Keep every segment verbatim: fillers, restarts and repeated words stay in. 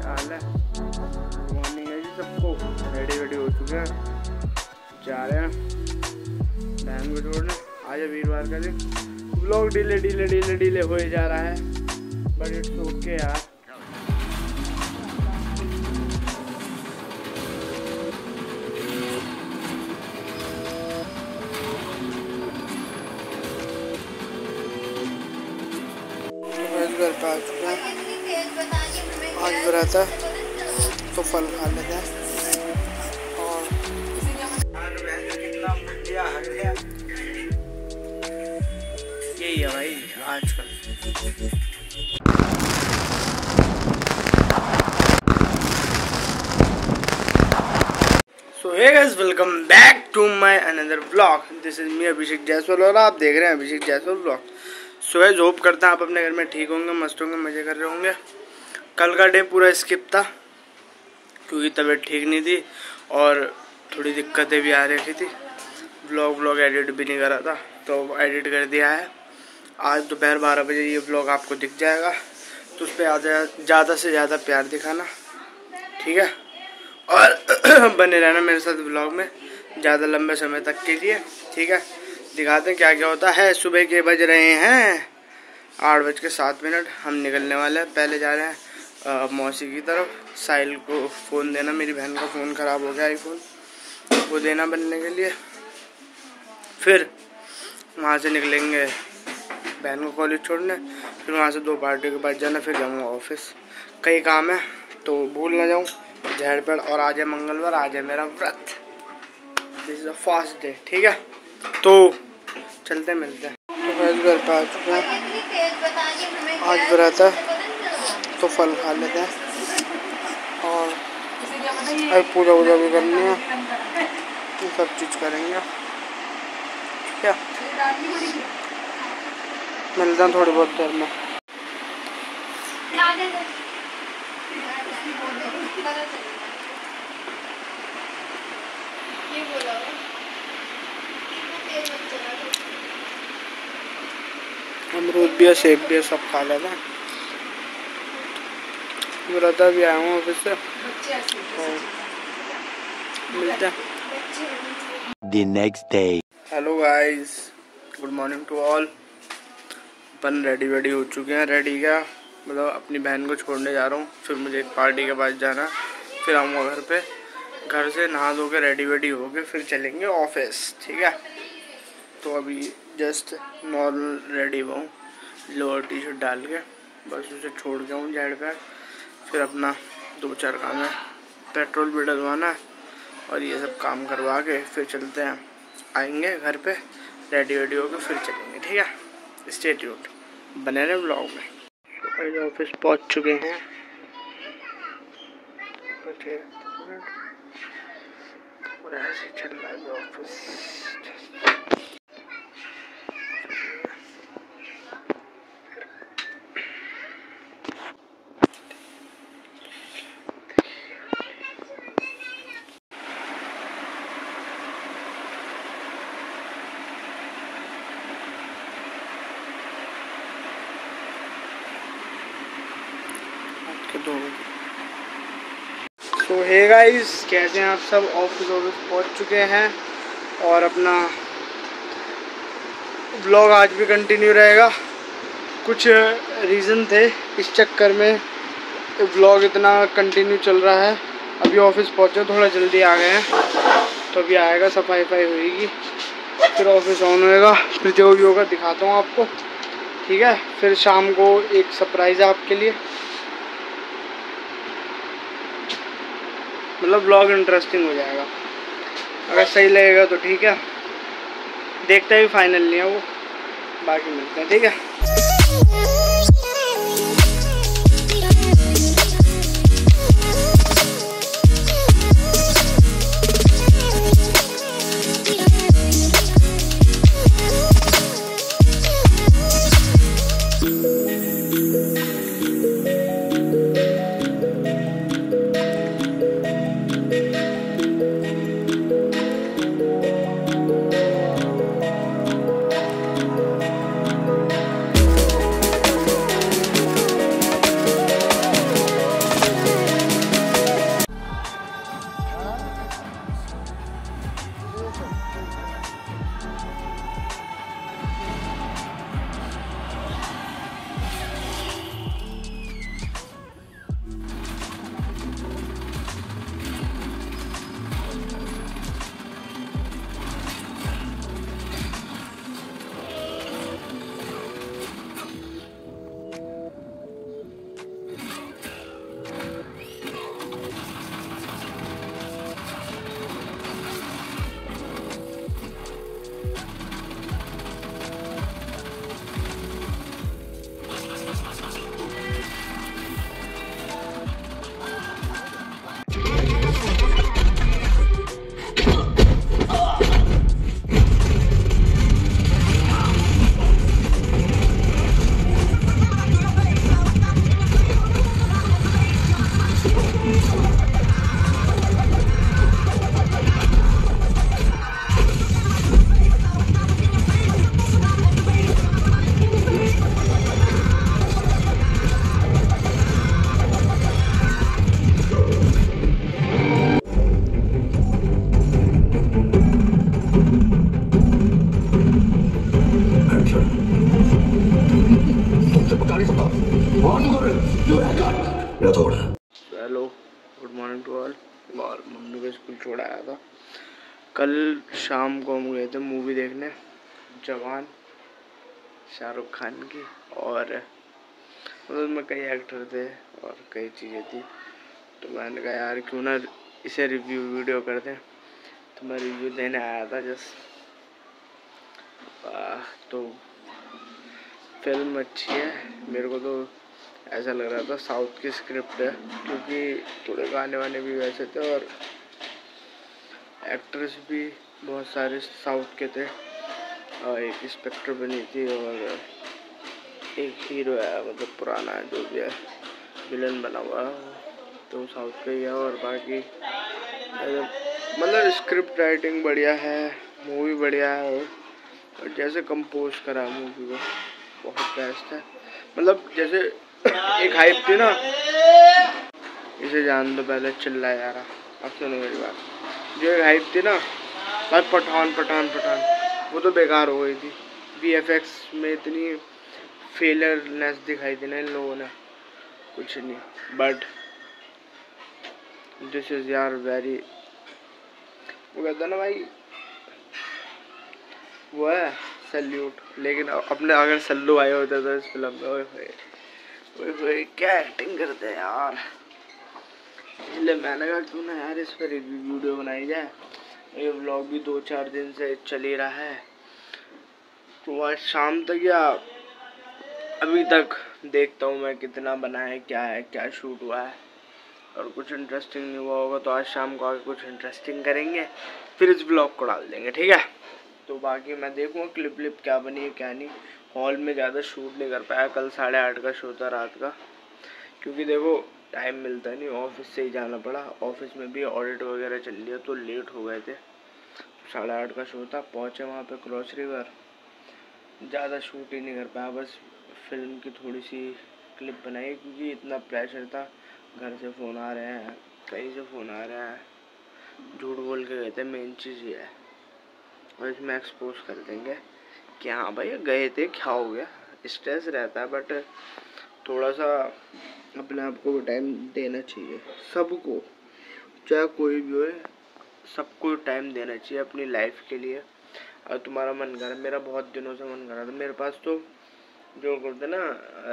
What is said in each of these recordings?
हाल है? Good morning है जी सबको। रेडी वेडी हो चुके हैं, जा रहे हैं बहन को छोड़ने। आज वीरवार का दिन, blog delay delay delay delay हो ही जा रहा है, बट इट्स ओके यार। घर पे आ चुके हैं, आज व्रत है तो फल खा लेते हैं। और यही है भाई आजकल। So hey guys, welcome back to my another vlog. This is me Abhishek Jaiswal और आप देख रहे हैं Abhishek Jaiswal vlog. So guys, hope करता हैं आप अपने घर में ठीक होंगे, मस्त होंगे, मज़े कर रहे होंगे। कल का डे पूरा स्किप था क्योंकि तबीयत ठीक नहीं थी और थोड़ी दिक्कतें भी आ रही थी। व्लॉग व्लॉग एडिट भी नहीं करा था तो एडिट कर दिया है। आज दोपहर बारह बजे ये व्लॉग आपको दिख जाएगा, तो उस पर ज़्यादा से ज़्यादा प्यार दिखाना, ठीक है? और बने रहना मेरे साथ व्लॉग में ज़्यादा लंबे समय तक के लिए, ठीक है? दिखाते हैं क्या क्या होता है। सुबह के बज रहे हैं आठ बज के सात मिनट। हम निकलने वाले हैं, पहले जा रहे हैं आ, मौसी की तरफ। साहिल को फ़ोन देना, मेरी बहन का फ़ोन ख़राब हो गया आईफोन, वो देना बनने के लिए। फिर वहाँ से निकलेंगे बहन को कॉलेज छोड़ने, फिर वहाँ से दो पार्टी के पास जाना, फिर जाऊँगा ऑफिस। कई काम है तो भूल ना जाऊँ। झेड़ पेड़। और आज है मंगलवार, आज है मेरा व्रत। This is a fast day, ठीक है? तो चलते मिलते हैं। तो वैसे घर पे आ चुके हैं, आज व्रत है तो फल खा लेते हैं। और अब पूजा वूजा भी करनी है, तो सब चीज़ करेंगे, क्या? मिलते हैं थोड़ी बहुत देर में। अमरूद भी है, सेब भी है, सब खा लेते हैं। व्रत भी आया हूँ ऑफिस से, मिलते हैं The next day. Hello guys, good morning to all. अपन रेडी वेडी हो चुके हैं। रेडी क्या मतलब, अपनी बहन को छोड़ने जा रहा हूँ, फिर मुझे एक पार्टी के पास जाना, फिर आऊँगा घर पे। घर से नहा धो के रेडी वेडी हो के फिर चलेंगे ऑफिस, ठीक है? तो अभी जस्ट नॉर्मल रेडी हुआ हूँ, लोअर टी शर्ट डाल के, बस उसे छोड़ के हूँ जेड पे। फिर अपना दो चार काम है, पेट्रोल भी डलवाना है और ये सब काम करवा के फिर चलते हैं, आएंगे घर पे रेडी वेडी होकर फिर चलेंगे, ठीक है? स्टे ट्यून्ड, बने रहे व्लॉग में। ऑफिस पहुंच चुके हैं, और ऐसे चल रहा है ऑफिस। तो हे गाइस, कैसे हैं आप सब? ऑफिस ऑफिस पहुंच चुके हैं और अपना व्लॉग आज भी कंटिन्यू रहेगा। कुछ रीज़न थे, इस चक्कर में व्लॉग इतना कंटिन्यू चल रहा है। अभी ऑफिस पहुंचे, थोड़ा जल्दी आ गए हैं, तो अभी आएगा, सफाई वफाई होएगी, फिर ऑफिस ऑन होएगा, फिर जो भी होगा दिखाता हूँ आपको, ठीक है? फिर शाम को एक सरप्राइज़ है आपके लिए, मतलब व्लॉग इंटरेस्टिंग हो जाएगा। अगर सही लगेगा तो ठीक है, देखते हैं, भी फाइनल नहीं है वो, बाकी मिलते हैं, ठीक है? Hello, good morning to all. और मम्मी को स्कूल छोड़ आया था। कल शाम को हम गए थे मूवी देखने, जवान, शाहरुख खान की। और उसमें कई एक्टर थे और कई चीज़ें थी, तो मैंने कहा यार क्यों ना इसे रिव्यू वीडियो कर दें। तो मैं रिव्यू देने आया था जस्ट। तो फिल्म अच्छी है, मेरे को तो ऐसा लग रहा था साउथ की स्क्रिप्ट है, क्योंकि थोड़े गाने वाने भी वैसे थे और एक्ट्रेस भी बहुत सारे साउथ के थे। और एक इंस्पेक्टर बनी थी और एक हीरो है, मतलब पुराना है जो भी है, विलन बना हुआ है तो साउथ का ही है। और बाकी मतलब स्क्रिप्ट राइटिंग बढ़िया है, मूवी बढ़िया है और जैसे कंपोज करा मूवी को बहुत बेस्ट है। मतलब जैसे एक हाइप थी ना, इसे जान दो पहले चिल्ला जा रहा, अब सुनो मेरी बात। जो एक हाइप थी ना भाई, पठान पठान पठान, वो तो बेकार हो गई थी। वी एफ एक्स में इतनी फेलियरनेस दिखाई थी ना इन लोगों ने, कुछ नहीं। बट दिस इज यार वेरी, वो कहता ना भाई, वो है सैल्यूट। लेकिन अपने अगर सल्लू आए होते तो इस फिल्म में, ओए होए ओए होए क्या एक्टिंग करते हैं यार। इसलिए मैंने कहा क्यों ना यार इस पर रिव्यू वीडियो बनाई जाए। ये व्लॉग भी दो चार दिन से चल ही रहा है, तो आज शाम तक या अभी तक देखता हूँ मैं कितना बना है, क्या है, क्या शूट हुआ है। और कुछ इंटरेस्टिंग नहीं हुआ होगा तो आज शाम को आके कुछ इंटरेस्टिंग करेंगे, फिर इस ब्लॉग को डाल देंगे, ठीक है। तो बाकी मैं देखूँगा क्लिप व्लिप क्या बनी है क्या नहीं। हॉल में ज़्यादा शूट नहीं कर पाया, कल साढ़े आठ का शो था रात का, क्योंकि देखो टाइम मिलता नहीं, ऑफिस से ही जाना पड़ा। ऑफिस में भी ऑडिट वगैरह चल रही है तो लेट हो गए थे। साढ़े आठ का शो था, पहुँचे वहाँ पे क्रॉस रिवर, ज़्यादा शूट ही नहीं कर पाया, बस फिल्म की थोड़ी सी क्लिप बनाई, क्योंकि इतना प्रेशर था। घर से फ़ोन आ रहे हैं, कहीं से फ़ोन आ रहे हैं, झूठ बोल के गए थे, मेन चीज़ ये है। और इसमें एक्सपोज कर देंगे कि हाँ भाई गए थे, क्या हो गया। स्ट्रेस रहता है बट थोड़ा सा अपने आप को टाइम देना चाहिए, सबको, चाहे कोई भी हो, सबको टाइम देना चाहिए अपनी लाइफ के लिए। और तुम्हारा मन कर, मेरा बहुत दिनों से मन कर रहा था, मेरे पास तो जो करते ना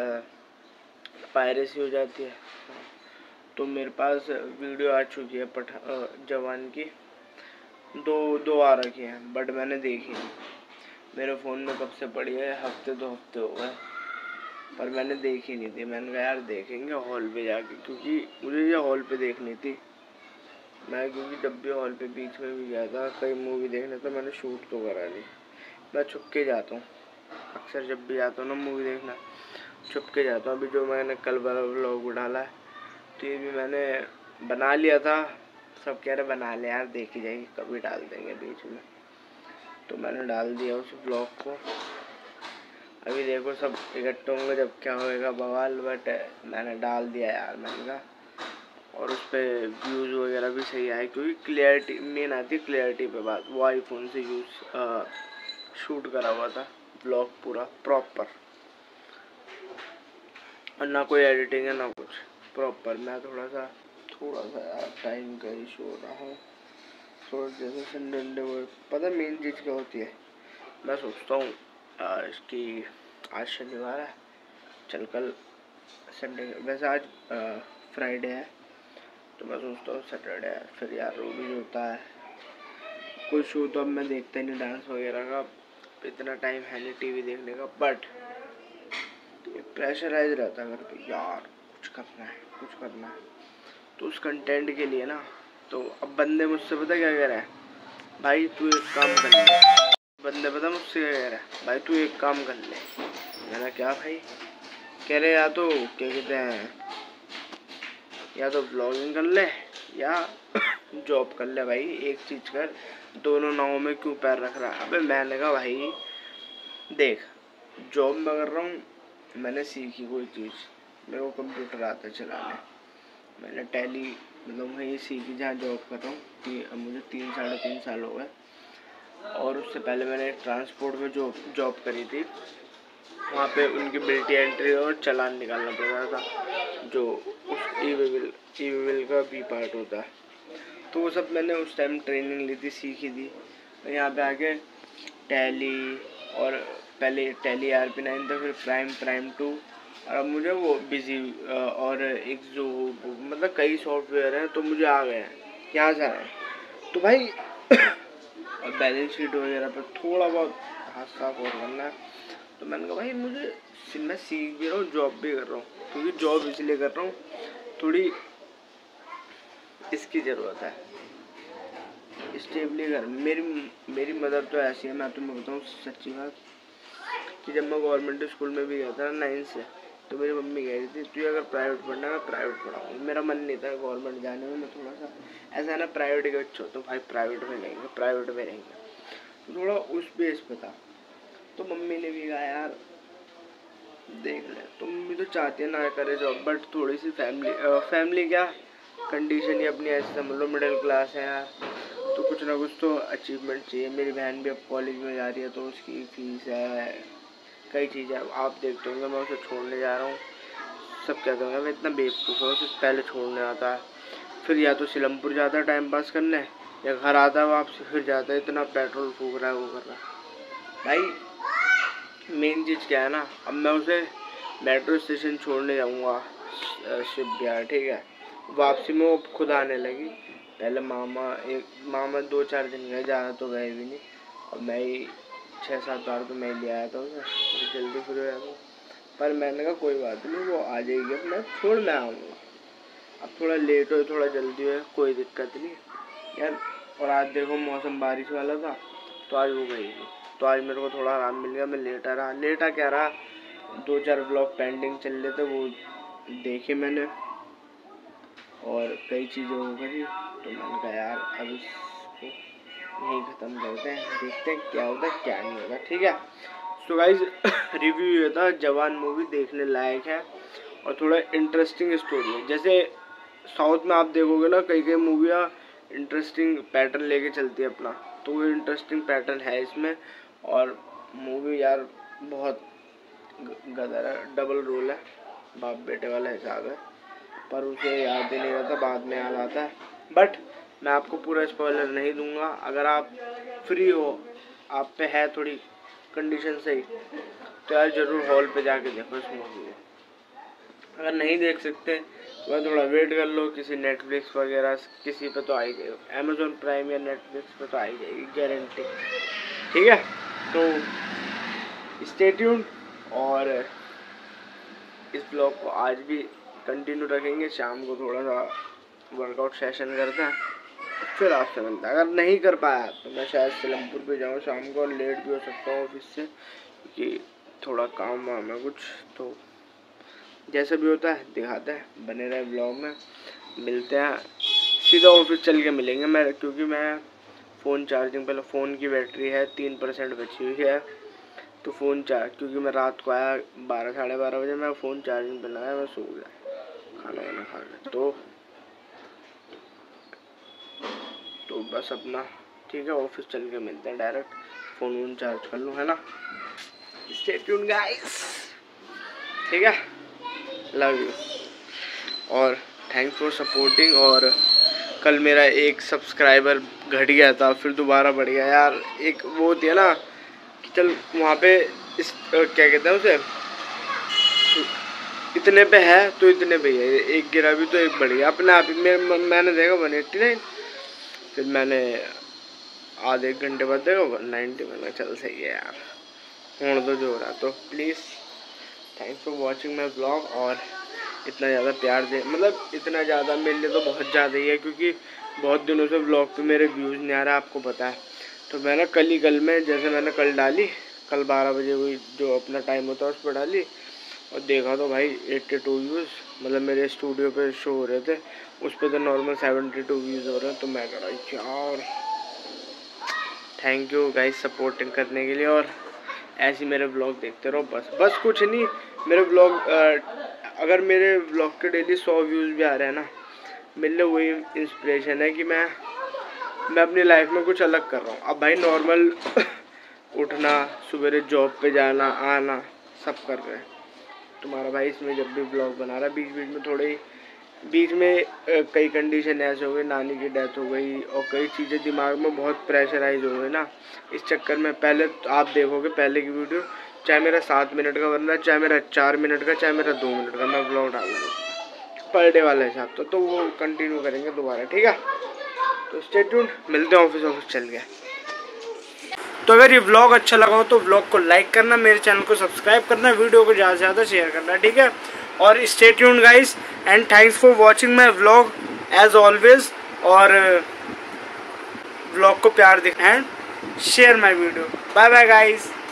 पायरेसी हो जाती है, तो मेरे पास वीडियो आ चुकी है पठा जवान की, दो दो आ रखी हैं, बट मैंने देखी नहीं। मेरे फ़ोन में कब से पड़ी है, हफ्ते दो हफ्ते हो गए, पर मैंने देखी नहीं थी। मैंने कहा यार देखेंगे हॉल पे जाके, क्योंकि मुझे ये हॉल पे देखनी थी। मैं क्योंकि जब भी हॉल पे बीच में भी गया था कई मूवी देखने, तो मैंने शूट तो करा नहीं। मैं छुप के जाता हूँ अक्सर, जब भी जाता हूँ ना मूवी देखना छुप के जाता हूँ। अभी जो मैंने कल वाला व्लॉग डाला है तो ये भी मैंने बना लिया था, सब कह रहे बना ले यार, देखी जाएगी, कभी डाल देंगे बीच में, तो मैंने डाल दिया उस ब्लॉग को। अभी देखो सब इकट्ठे होंगे जब क्या होएगा बवाल, बट मैंने डाल दिया यार, मैंने कहा। और उस पर व्यूज़ वगैरह भी सही आए, क्योंकि क्लियरिटी मेन आती है, क्लियरिटी पे बात। वो आईफोन से यूज़ शूट करा हुआ था ब्लॉग पूरा प्रॉपर, और ना कोई एडिटिंग है ना कुछ, प्रॉपर। मैं थोड़ा सा थोड़ा सा यार टाइम का इशू हो रहा है, थोड़ा जैसे संडे संडे वो पता मेन चीज़ क्या होती है। मैं सोचता हूँ इसकी आज शनिवार है, चल कल संडे, वैसे आज फ्राइडे है, तो मैं सोचता हूँ सैटरडे है, फिर यार वो भी होता है कोई शो, तो अब मैं देखता ही नहीं डांस वगैरह का, इतना टाइम है नहीं टीवी देखने का। बट प्रेशराइज रहता है घर पे, यार कुछ करना है कुछ करना है, तो उस कंटेंट के लिए ना, तो अब बंदे मुझसे पता क्या कह रहे हैं, भाई तू एक काम कर ले। बंदे पता मुझसे क्या कह रहे हैं, भाई तू एक काम कर ले। मैंने क्या भाई, कह रहे या तो क्या कहते हैं, या तो ब्लॉगिंग कर ले या जॉब कर ले। भाई एक चीज़ कर, दोनों नावों में क्यों पैर रख रहा है। अबे मैंने कहा भाई देख, जॉब में कर रहा हूँ, मैंने सीखी कोई चीज़, मेरे को कंप्यूटर आता है चलाने, मैंने टैली मतलब वहीं सीखी जहाँ जॉब कर रहा हूँ, कि अब मुझे तीन साढ़े तीन साल हो गए। और उससे पहले मैंने ट्रांसपोर्ट में जो जॉब करी थी, वहाँ पे उनकी बिल्टी एंट्री और चालान निकालना पड़ता था, जो उस ई विल ई विल का भी पार्ट होता है। तो वो सब मैंने उस टाइम ट्रेनिंग ली थी, सीखी थी। यहाँ पे आके टैली, और पहले टैली आर पी नाइन था, फिर प्राइम प्राइम टू, और अब मुझे वो बिजी और एक जो मतलब कई सॉफ्टवेयर हैं तो मुझे आ गए हैं, यहाँ से आए। तो भाई और बैलेंस शीट वगैरह पर थोड़ा बहुत हाथ साफ और करना है। तो मैंने कहा भाई मुझे, मैं सीख भी रहा हूँ, जॉब भी कर रहा हूँ, क्योंकि जॉब इसलिए कर रहा हूँ, थोड़ी इसकी ज़रूरत है स्टेबली घर। मेरी मेरी मदर तो ऐसी है, मैं तुम्हें बताऊँ सच्ची बात, कि जब मैं गवर्नमेंट स्कूल में भी गया था ना नाइन्थ से, तो मेरी मम्मी कह रही थी तू अगर प्राइवेट पढ़ना है प्राइवेट पढ़ाऊँगी। मेरा मन नहीं था गवर्नमेंट जाने में, मैं थोड़ा सा ऐसा है ना प्राइवेट के बच्चे हो तो भाई प्राइवेट में रहेंगे प्राइवेट में रहेंगे, तो थोड़ा उस बेस पे था। तो मम्मी ने भी कहा यार देख ले, तो मम्मी तो चाहती है ना करे जॉब, बट थोड़ी सी फैमिली फैमिली क्या कंडीशन ही अपनी ऐसे समझ लो, मिडिल क्लास है यार, तो कुछ ना कुछ तो अचीवमेंट चाहिए। मेरी बहन भी अब कॉलेज में जा रही है, तो उसकी फीस है, कई चीज़ें आप देखते होंगे। मैं उसे छोड़ने जा रहा हूँ, सब कहते होंगे मैं इतना बेवकूफ़ हूँ, उसे पहले छोड़ने आता है, फिर या तो सिलमपुर जाता है टाइम पास करने, या घर आता है वापसी, फिर जाता है, इतना पेट्रोल फूक रहा है वो कर रहा है। भाई मेन चीज़ क्या है ना, अब मैं उसे मेट्रो स्टेशन छोड़ने जाऊँगा शिप बिहार, ठीक है, वापसी में वो खुद आने लगी। पहले मामा एक मामा दो चार दिन गए, ज़्यादा तो गए भी नहीं, और मैं ही छः सात बार तो मैं ले आया था उसे, तो जल्दी फिर आया था। पर मैंने कहा कोई बात नहीं, वो आ जाएगी, अब मैं छोड़ मैं आऊँगा, अब थोड़ा लेट हो थोड़ा जल्दी हो कोई दिक्कत नहीं यार। और आज देखो मौसम बारिश वाला था, तो आज वो गई नहीं, तो आज मेरे को थोड़ा आराम मिल गया। मैं लेटा रहा लेटा क्या रहा, दो चार ब्लॉग पेंडिंग चल रहे थे, वो देखे मैंने, और कई चीज़ें हो गई, तो मैंने कहा यार अब इसको यहीं ख़त्म करते हैं, देखते हैं क्या होता है क्या नहीं होता, ठीक है। सो गाइज रिव्यू ये था, जवान मूवी देखने लायक है और थोड़ा इंटरेस्टिंग स्टोरी है। जैसे साउथ में आप देखोगे ना, कई कई मूवियाँ इंटरेस्टिंग पैटर्न लेके चलती है अपना, तो वो इंटरेस्टिंग पैटर्न है इसमें। और मूवी यार बहुत गदर है, डबल रोल है, बाप बेटे वाला हिसाब है, पर उसे याद ही नहीं रहता, बाद में याद आता है। बट मैं आपको पूरा स्पॉइलर नहीं दूंगा, अगर आप फ्री हो, आप पे है थोड़ी कंडीशन सही, तो यार ज़रूर हॉल पे जाके देखो इस मूवी को। अगर नहीं देख सकते तो थोड़ा वेट कर लो, किसी नेटफ्लिक्स वगैरह किसी पे तो आ ही जाएगी, अमेजोन प्राइम या नेटफ्लिक्स पे तो आ ही जाएगी गारंटी, ठीक है। तो स्टे ट्यून्ड, और इस ब्लॉग को आज भी कंटिन्यू रखेंगे, शाम को थोड़ा सा वर्कआउट सेशन करते हैं, फिर आपसे मिलता है। अगर नहीं कर पाया तो मैं शायद सिलमपुर पे जाऊँ शाम को, और लेट भी हो सकता हूँ ऑफिस से, क्योंकि थोड़ा काम वाम है कुछ, तो जैसा भी होता है दिखाते हैं, बने रहे ब्लॉग में। मिलते हैं, सीधा ऑफिस चल के मिलेंगे मैं, क्योंकि मैं फ़ोन चार्जिंग, पहले फ़ोन की बैटरी है तीन परसेंट बची हुई है, तो फ़ोन चार्ज, क्योंकि मैं रात को आया बारह साढ़े बारह बजे, मैं फ़ोन चार्जिंग पे लगाया, मैं सो गया खाना वाना खा के, तो तो बस अपना ठीक है, ऑफिस चल के मिलते हैं डायरेक्ट, फ़ोन वोन चार्ज कर लूँ, है ना। स्टे ट्यून्ड गाइस, ठीक है, लव यू और थैंक्स फॉर सपोर्टिंग। और कल मेरा एक सब्सक्राइबर घट गया था, फिर दोबारा बढ़ गया यार। एक वो होती है ना कि चल वहाँ पे इस क्या कहते हैं उसे, इतने पे है तो इतने पे है, एक गिरा भी तो एक बढ़ गया अपने आप ही। मैं, मैंने देखा वन एट्टी नाइन, फिर मैंने आधे एक घंटे बाद देखा वन नाइन्टी, मैंने चल सही है यार, होने तो जो हो रहा। तो please thanks for watching my blog, और इतना ज़्यादा प्यार दे, मतलब इतना ज़्यादा मेरे लिए तो बहुत ज़्यादा ही है, क्योंकि बहुत दिनों से ब्लॉग पे मेरे व्यूज़ नहीं आ रहा, आपको पता है। तो मैंने कल ही कल में, जैसे मैंने कल डाली, कल बारह बजे हुई जो अपना टाइम होता है उस पर डाली, और देखा तो भाई एट्टी टू व्यूज़, मतलब मेरे स्टूडियो पे शो हो रहे थे, उस पर तो नॉर्मल सेवेंटी टू व्यूज़ हो रहे हैं। तो मैं कह रहा यार थैंक यू गाइस सपोर्टिंग करने के लिए, और ऐसे मेरे ब्लॉग देखते रहो, बस बस कुछ नहीं। मेरे ब्लॉग अगर मेरे ब्लॉग के डेली सौ व्यूज़ भी आ रहे हैं ना, मेरे लिए वही इंस्पिरेशन है कि मैं मैं अपनी लाइफ में कुछ अलग कर रहा हूँ। अब भाई नॉर्मल उठना, सवेरे जॉब पे जाना आना सब कर रहे हैं। तुम्हारा भाई इसमें जब भी ब्लॉग बना रहा है, बीच बीच में थोड़े बीच में कई कंडीशन ऐसे हो गई, नानी की डेथ हो गई और कई चीज़ें दिमाग में बहुत प्रेशराइज हो गई ना, इस चक्कर में। पहले तो आप देखोगे पहले की वीडियो, चाहे मेरा सात मिनट का बन रहा है, चाहे मेरा चार मिनट का, चाहे मेरा दो मिनट का, मैं ब्लॉग डालूंगा पर डे वाला हिसाब तो तो वो कंटिन्यू करेंगे दोबारा, ठीक है। तो स्टे ट्यून्ड, मिलते हैं ऑफिस ऑफिस चल गया। तो अगर ये व्लॉग अच्छा लगा हो तो व्लॉग को लाइक करना, मेरे चैनल को सब्सक्राइब करना, वीडियो को ज़्यादा से ज़्यादा शेयर करना, ठीक है। और stay tuned guys and thanks for watching my vlog as always. और व्लॉग को प्यार दें and share my video. Bye bye guys.